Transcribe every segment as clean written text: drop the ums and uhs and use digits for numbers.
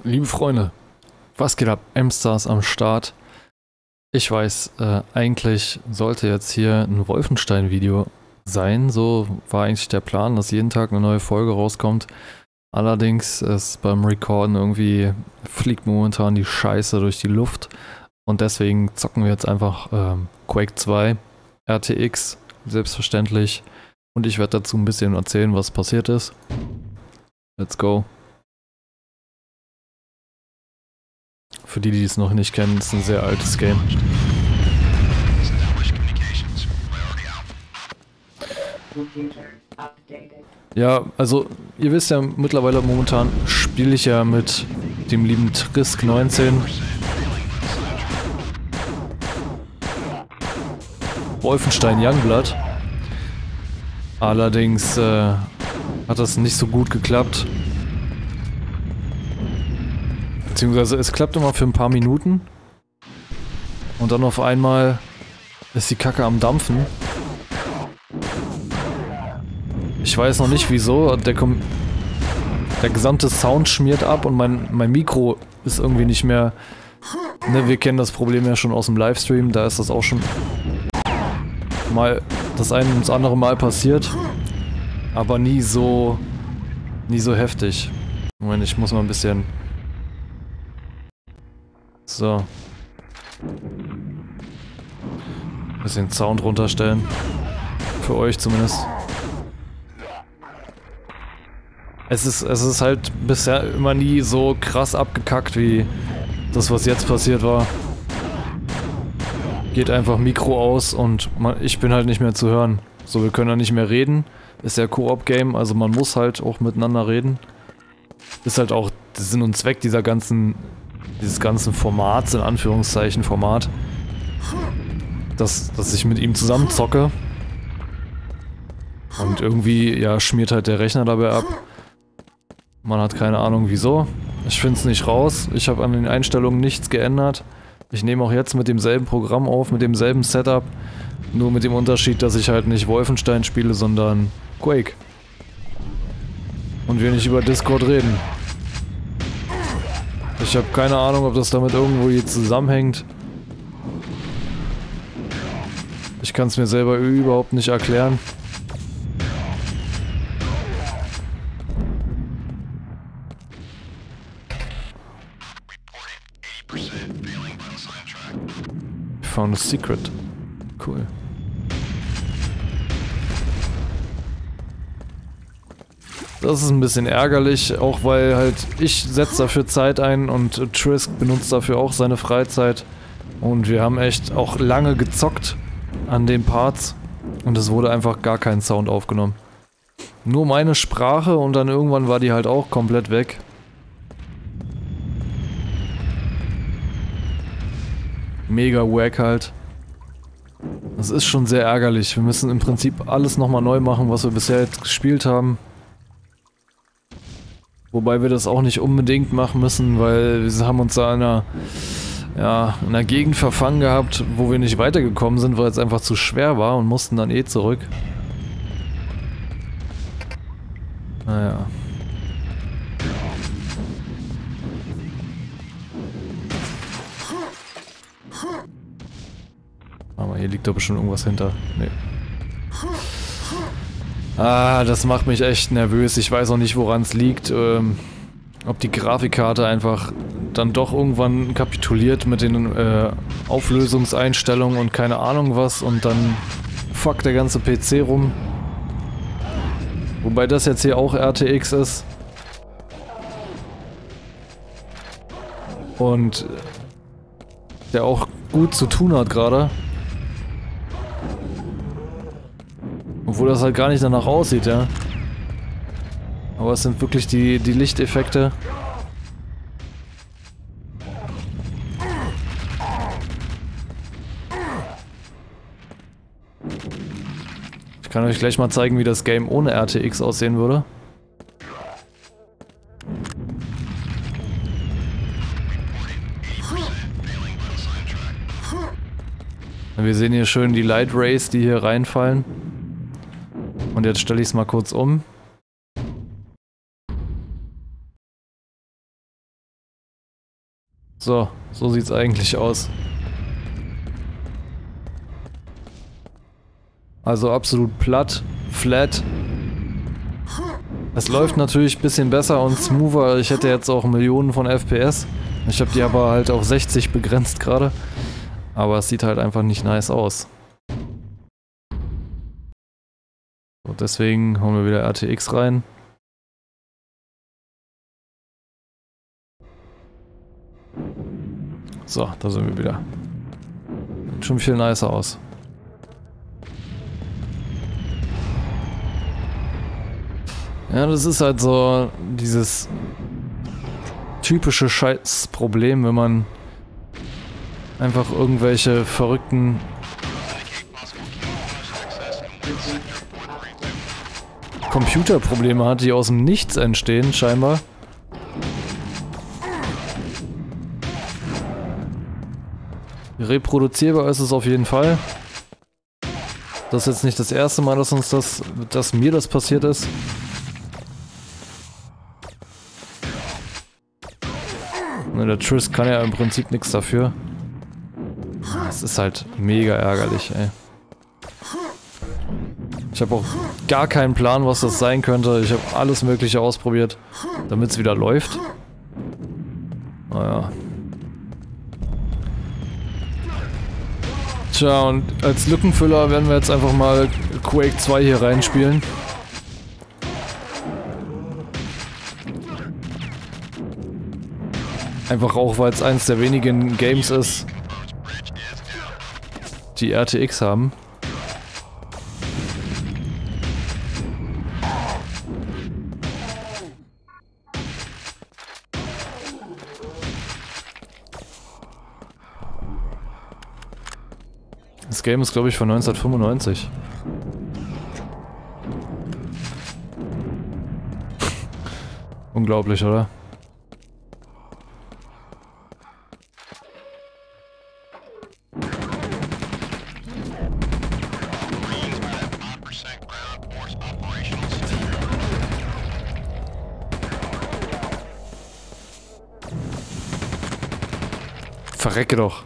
Liebe Freunde, was geht ab? M-Stars am Start. Ich weiß, eigentlich sollte jetzt hier ein Wolfenstein-Video sein. So war eigentlich der Plan, dass jeden Tag eine neue Folge rauskommt. Allerdings ist beim Recorden irgendwie fliegt momentan die Scheiße durch die Luft. Und deswegen zocken wir jetzt einfach Quake 2, RTX, selbstverständlich. Und ich werde dazu ein bisschen erzählen, was passiert ist. Let's go. Für die, die es noch nicht kennen, ist ein sehr altes Game. Ja, also ihr wisst ja mittlerweile, momentan spiele ich ja mit dem lieben Trisk19. Wolfenstein Youngblood. Allerdings hat das nicht so gut geklappt. Beziehungsweise es klappt immer für ein paar Minuten. Und dann auf einmal ist die Kacke am Dampfen. Ich weiß noch nicht wieso. Der gesamte Sound schmiert ab und mein Mikro ist irgendwie nicht mehr... Ne, wir kennen das Problem ja schon aus dem Livestream. Da ist das auch schon mal das eine und das andere Mal passiert. Aber nie so heftig. Moment, ich muss mal ein bisschen... So. Bisschen Sound runterstellen. Für euch zumindest. Es ist halt bisher immer nie so krass abgekackt wie das, was jetzt passiert war. Geht einfach Mikro aus und ich bin halt nicht mehr zu hören. So, wir können ja nicht mehr reden. Ist ja Koop-Game, also man muss halt auch miteinander reden. Ist halt auch der Sinn und Zweck dieses ganzen Formats, in Anführungszeichen Format, dass ich mit ihm zusammen zocke. Und irgendwie, ja, schmiert halt der Rechner dabei ab. Man hat keine Ahnung wieso. Ich finde es nicht raus. Ich habe an den Einstellungen nichts geändert. Ich nehme auch jetzt mit demselben Programm auf, mit demselben Setup. Nur mit dem Unterschied, dass ich halt nicht Wolfenstein spiele, sondern Quake. Und wir nicht über Discord reden. Ich habe keine Ahnung, ob das damit irgendwo hier zusammenhängt. Ich kann es mir selber überhaupt nicht erklären. Found a secret. Cool. Das ist ein bisschen ärgerlich, auch weil halt ich setze dafür Zeit ein und Trisk benutzt dafür auch seine Freizeit. Und wir haben echt auch lange gezockt an den Parts und es wurde einfach gar kein Sound aufgenommen. Nur meine Sprache und dann irgendwann war die halt auch komplett weg. Mega wack halt. Das ist schon sehr ärgerlich. Wir müssen im Prinzip alles nochmal neu machen, was wir bisher jetzt gespielt haben. Wobei wir das auch nicht unbedingt machen müssen, weil wir haben uns da in einer Gegend verfangen gehabt, wo wir nicht weitergekommen sind, weil es einfach zu schwer war und mussten dann eh zurück. Naja. Aber hier liegt doch bestimmt irgendwas hinter. Nee. Ah, das macht mich echt nervös. Ich weiß auch nicht, woran es liegt. Ob die Grafikkarte einfach dann doch irgendwann kapituliert mit den Auflösungseinstellungen und keine Ahnung was und dann fuckt der ganze PC rum. Wobei das jetzt hier auch RTX ist. Und der auch gut zu tun hat gerade. Obwohl das halt gar nicht danach aussieht, ja. Aber es sind wirklich die Lichteffekte. Ich kann euch gleich mal zeigen, wie das Game ohne RTX aussehen würde. Wir sehen hier schön die Light Rays, die hier reinfallen. Und jetzt stelle ich es mal kurz um. So, so sieht's eigentlich aus. Also absolut platt, flat. Es läuft natürlich ein bisschen besser und smoother. Ich hätte jetzt auch Millionen von FPS. Ich habe die aber halt auf 60 begrenzt gerade. Aber es sieht halt einfach nicht nice aus. So, deswegen hauen wir wieder RTX rein. So, da sind wir wieder. Sieht schon viel nicer aus. Ja, das ist halt so dieses typische Scheißproblem, wenn man einfach irgendwelche verrückten Computerprobleme hat, die aus dem Nichts entstehen, scheinbar. Reproduzierbar ist es auf jeden Fall. Das ist jetzt nicht das erste Mal, dass mir das passiert ist. Ne, der Triss kann ja im Prinzip nichts dafür. Das ist halt mega ärgerlich, ey. Ich habe auch gar keinen Plan, was das sein könnte. Ich habe alles Mögliche ausprobiert, damit es wieder läuft. Naja. Tja, und als Lückenfüller werden wir jetzt einfach mal Quake 2 hier reinspielen. Einfach auch, weil es eins der wenigen Games ist, die RTX haben. Das Game ist, glaube ich, von 1995. Unglaublich, oder? Verrecke doch.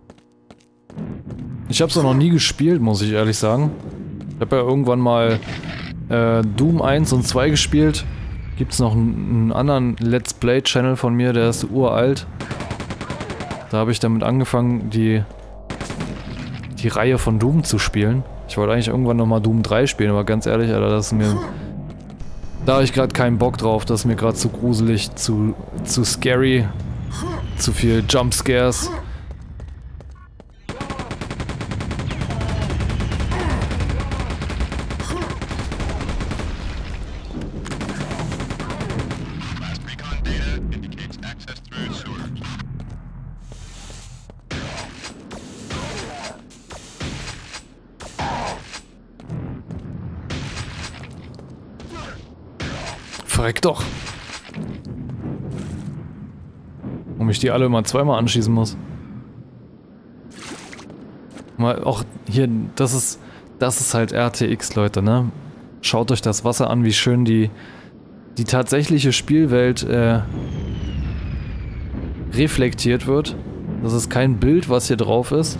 Ich hab's noch nie gespielt, muss ich ehrlich sagen. Ich habe ja irgendwann mal Doom 1 und 2 gespielt. Gibt's noch einen anderen Let's Play Channel von mir, der ist uralt. Da habe ich damit angefangen, die Reihe von Doom zu spielen. Ich wollte eigentlich irgendwann nochmal Doom 3 spielen, aber ganz ehrlich, Alter, das ist mir... Da habe ich gerade keinen Bock drauf, das ist mir gerade zu gruselig, zu scary, zu viel Jumpscares. Verreck doch. Warum ich die alle immer zweimal anschießen muss. Mal auch hier, das ist halt RTX, Leute, ne? Schaut euch das Wasser an, wie schön die tatsächliche Spielwelt reflektiert wird. Das ist kein Bild, was hier drauf ist.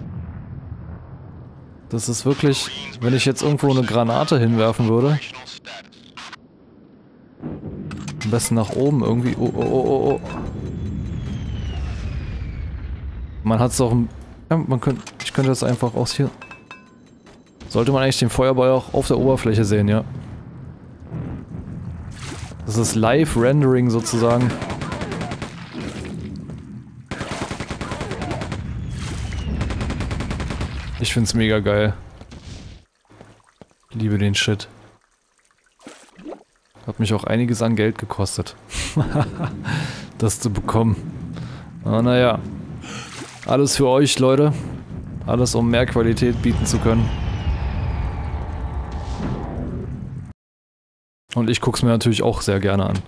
Das ist wirklich, wenn ich jetzt irgendwo eine Granate hinwerfen würde. Am besten nach oben irgendwie. Oh, oh, oh, oh. Man hat es auch... Ja, ich könnte das einfach aus hier... Sollte man eigentlich den Feuerball auch auf der Oberfläche sehen, ja. Das ist Live-Rendering sozusagen. Ich find's mega geil. Liebe den Shit. Hat mich auch einiges an Geld gekostet, das zu bekommen. Aber naja, alles für euch, Leute. Alles, um mehr Qualität bieten zu können. Und ich guck's mir natürlich auch sehr gerne an.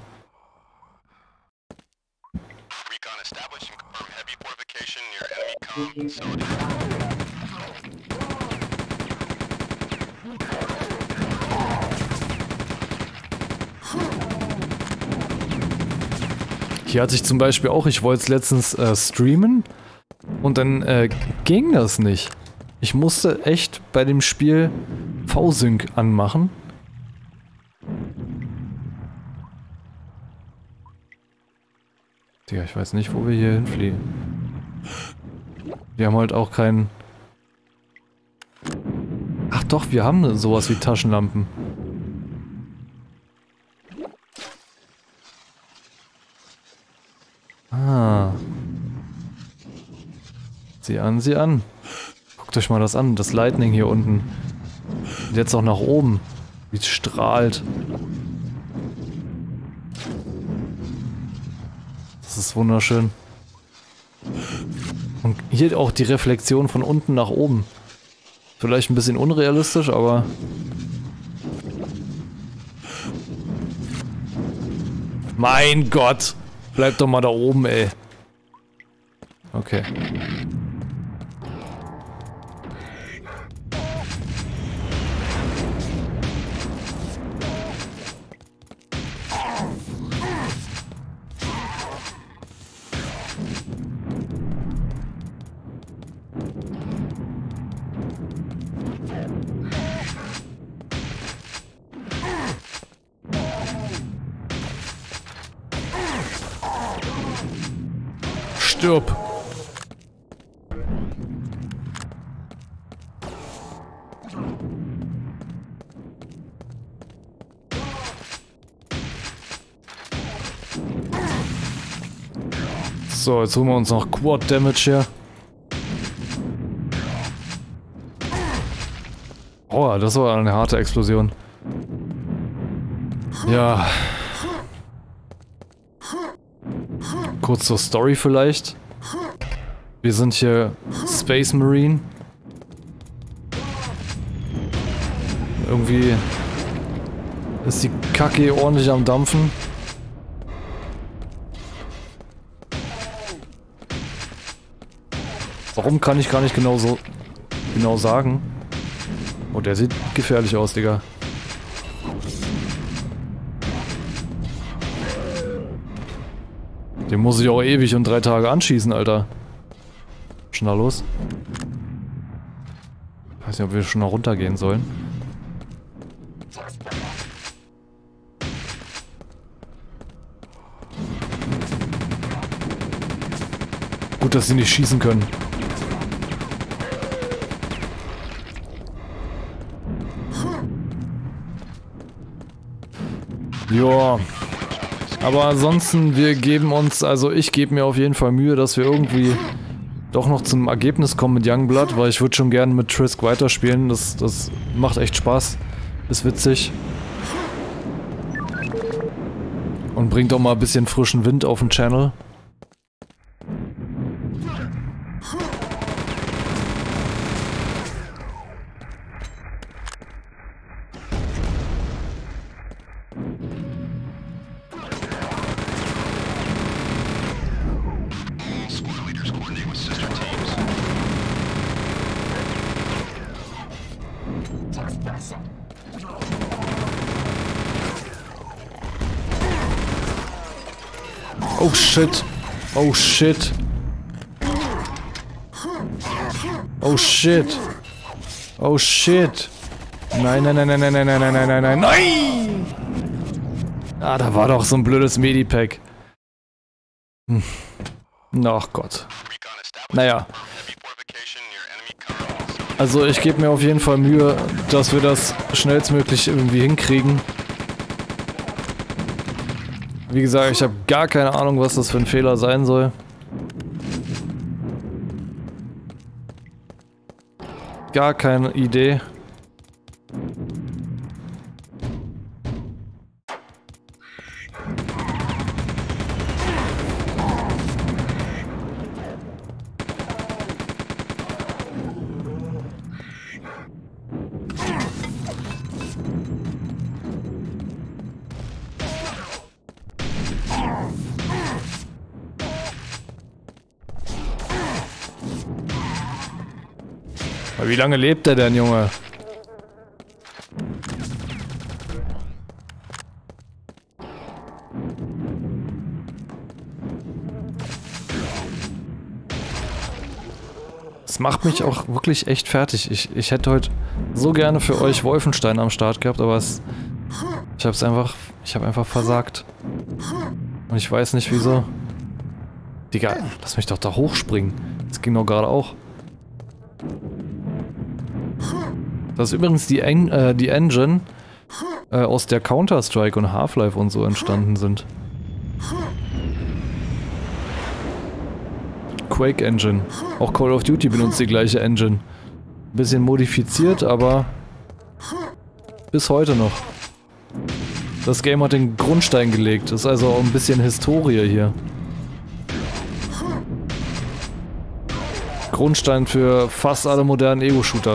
Hier hatte ich zum Beispiel auch, ich wollte es letztens streamen und dann ging das nicht. Ich musste echt bei dem Spiel V-Sync anmachen. Digga, ich weiß nicht, wo wir hier hinfliegen. Wir haben halt auch keinen... Ach doch, wir haben sowas wie Taschenlampen. Ah. Sieh an, sieh an. Guckt euch mal das an, das Lightning hier unten. Und jetzt auch nach oben. Wie es strahlt. Das ist wunderschön. Und hier auch die Reflexion von unten nach oben. Vielleicht ein bisschen unrealistisch, aber... Mein Gott! Bleib doch mal da oben, ey. Okay. Stirb! So, jetzt holen wir uns noch Quad Damage her. Oh, das war eine harte Explosion. Ja. Kurz zur Story vielleicht. Wir sind hier Space Marine. Irgendwie ist die Kacke ordentlich am Dampfen. Warum kann ich gar nicht genau sagen. Oh, der sieht gefährlich aus, Digga. Den muss ich auch ewig und 3 Tage anschießen, Alter. Was ist denn da los? Ich weiß nicht, ob wir schon noch runtergehen sollen. Gut, dass sie nicht schießen können. Joa. Aber ansonsten, wir geben uns, also ich gebe mir auf jeden Fall Mühe, dass wir irgendwie doch noch zum Ergebnis kommen mit Youngblood, weil ich würde schon gerne mit Trisk weiterspielen. Das macht echt Spaß. Ist witzig. Und bringt auch mal ein bisschen frischen Wind auf den Channel. Oh shit. Oh shit. Oh shit. Oh shit. Nein, nein, nein, nein, nein, nein, nein, nein, nein, nein, nein, nein! Ah, da war doch so ein blödes Medipack. Ach Gott. Naja. Also ich gebe mir auf jeden Fall Mühe, dass wir das schnellstmöglich irgendwie hinkriegen. Wie gesagt, ich habe gar keine Ahnung, was das für ein Fehler sein soll. Gar keine Idee. Aber wie lange lebt der denn, Junge? macht mich auch wirklich echt fertig. Ich hätte heute so gerne für euch Wolfenstein am Start gehabt, aber ich habe einfach versagt. Und ich weiß nicht wieso. Digga, lass mich doch da hochspringen. Das ging doch gerade auch. Das ist übrigens die Engine, aus der Counter-Strike und Half-Life und so entstanden sind. Quake Engine. Auch Call of Duty benutzt die gleiche Engine. Bisschen modifiziert, aber bis heute noch. Das Game hat den Grundstein gelegt. Das ist also auch ein bisschen Historie hier. Grundstein für fast alle modernen Ego-Shooter.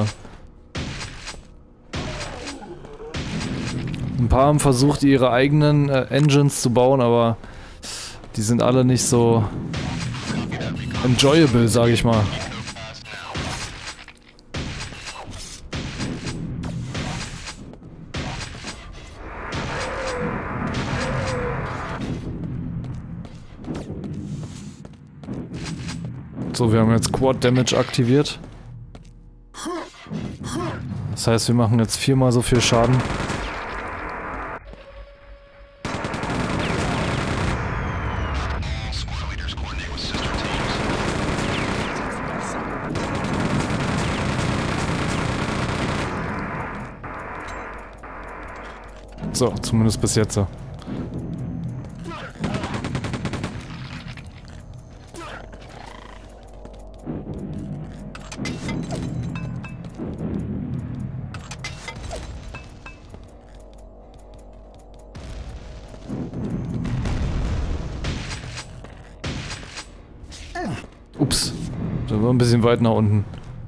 Ein paar haben versucht, ihre eigenen Engines zu bauen, aber die sind alle nicht so enjoyable, sage ich mal. So, wir haben jetzt Quad Damage aktiviert. Das heißt, wir machen jetzt 4-mal so viel Schaden. So, zumindest bis jetzt. Ups, da war ein bisschen weit nach unten.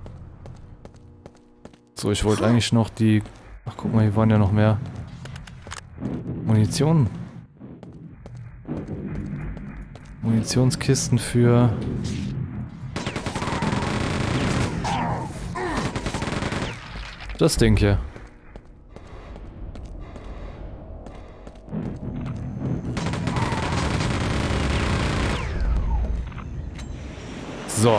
So, ich wollte eigentlich noch die... Ach, guck mal, hier waren ja noch mehr Munition. Munitionskisten für... das Ding hier. So.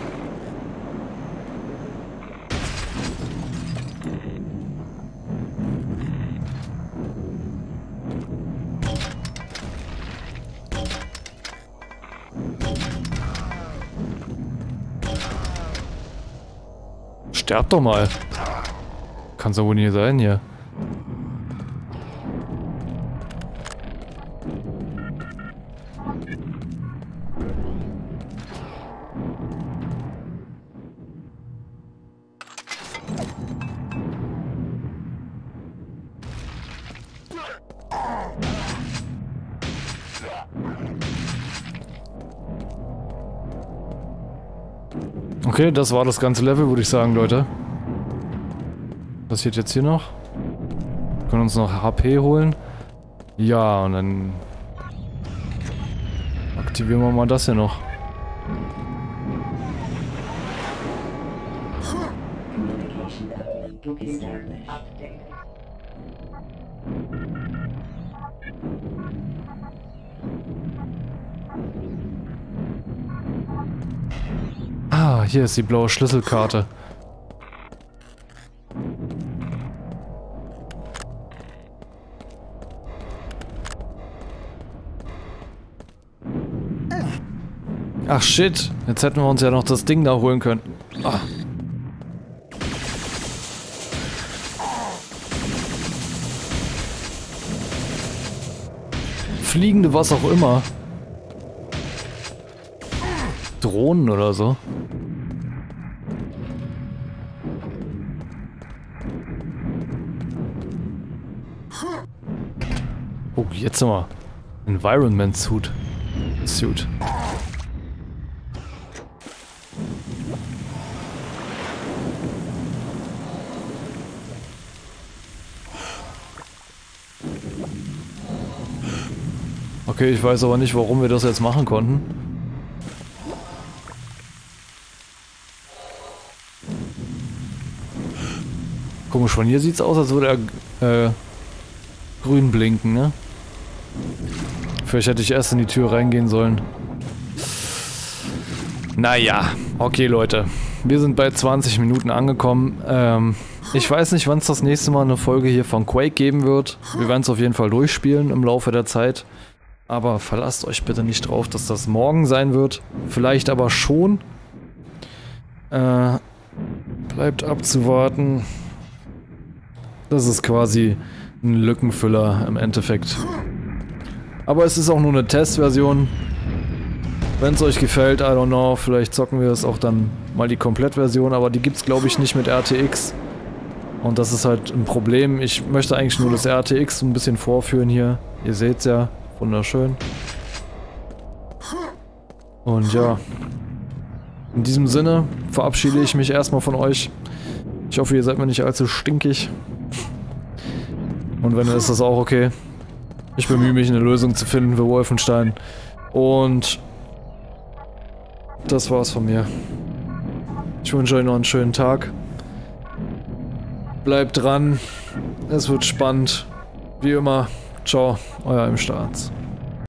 Sterb doch mal. Kann's doch wohl nie sein hier. Okay, das war das ganze Level, würde ich sagen, Leute. Was passiert jetzt hier noch? Wir können uns noch HP holen. Ja, und dann aktivieren wir mal das hier noch. Ah, hier ist die blaue Schlüsselkarte. Ach shit, jetzt hätten wir uns ja noch das Ding da holen können. Ah. Fliegende was auch immer. Drohnen oder so. Oh, jetzt nochmal. Environment Suit. Okay, ich weiß aber nicht, warum wir das jetzt machen konnten. Komisch, von hier sieht es aus, als würde er grün blinken, ne? Vielleicht hätte ich erst in die Tür reingehen sollen. Naja, okay Leute. wir sind bei 20 Minuten angekommen. Ich weiß nicht, wann es das nächste Mal eine Folge hier von Quake geben wird. Wir werden es auf jeden Fall durchspielen im Laufe der Zeit. Aber verlasst euch bitte nicht drauf, dass das morgen sein wird. Vielleicht aber schon. Bleibt abzuwarten. Das ist quasi ein Lückenfüller im Endeffekt. Aber es ist auch nur eine Testversion. Wenn es euch gefällt, I don't know, vielleicht zocken wir es auch dann mal die Komplettversion, aber die gibt es glaube ich nicht mit RTX. Und das ist halt ein Problem. Ich möchte eigentlich nur das RTX ein bisschen vorführen hier. Ihr seht es ja, wunderschön. Und ja, in diesem Sinne verabschiede ich mich erstmal von euch. Ich hoffe, ihr seid mir nicht allzu stinkig. Und wenn, ist das auch okay. Ich bemühe mich, eine Lösung zu finden für Wolfenstein. Und das war's von mir. Ich wünsche euch noch einen schönen Tag. Bleibt dran. Es wird spannend. Wie immer. Ciao, euer Im Staats.